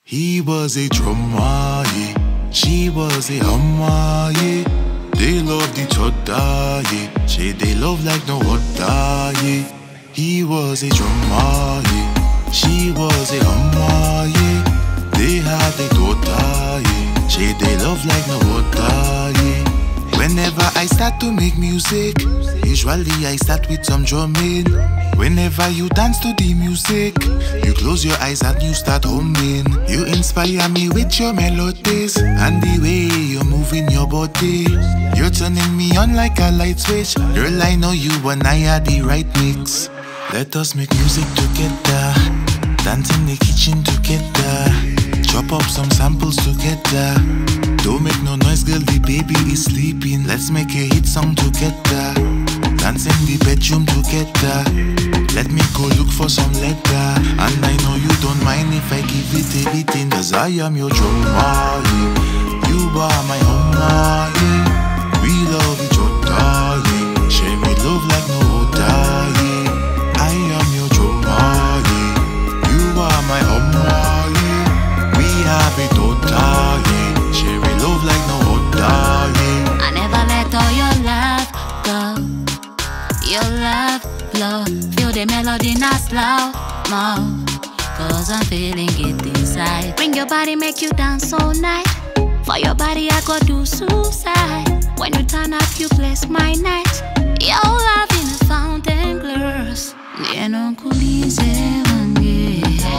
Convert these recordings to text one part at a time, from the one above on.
He was a drummer, yeah. She was a hummer, yeah. They loved each other, yeah. They love like no other, yeah. He was a drummer, yeah. She was a hummer, yeah. They had a daughter, yeah. They love like no other, yeah. Whenever I start to make music, usually I start with some drumming. Whenever you dance to the music, you close your eyes and you start humming. You inspire me with your melodies and the way you're moving your body. You're turning me on like a light switch. Girl, I know you and I are the right mix. Let us make music together, dance in the kitchen together, chop up some samples together. Don't make no noise, girl, the baby is sleeping. Let's make a hit song together, dance in the bedroom together. Let me go look for some leather, and I know you don't mind if I give it a beating, cause I am your drummer, yeah. You are my hummer, yeah. We love each other, yeah. Share me love like no other, yeah. I am your drummer, yeah. You are my hummer, yeah. We have a daughter, yeah. Share me love like no other, yeah. I never let all your love go. Your love flow. Feel the melody not slow mo, cause I'm feeling it inside. Bring your body, make you dance all night. For your body I go do suicide. When you turn up you bless my night. Your love in a fountain glass. Nieno kulize wange,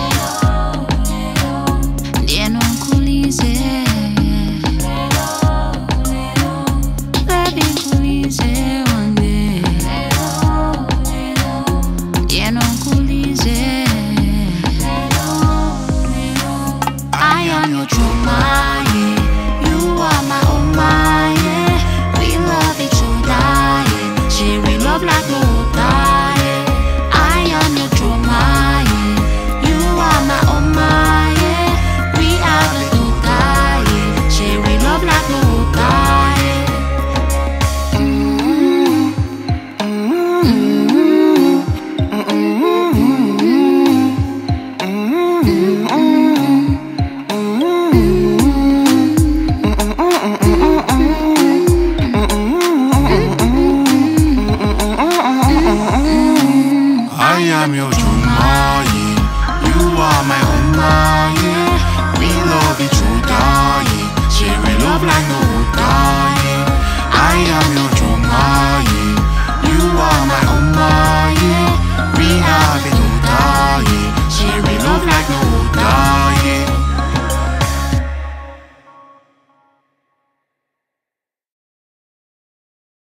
nieno kulize, baby kulize wange, nieno kulize. I am your drummer, yeah. You are my Oma, yeah. We love each other, yeah. She we love like no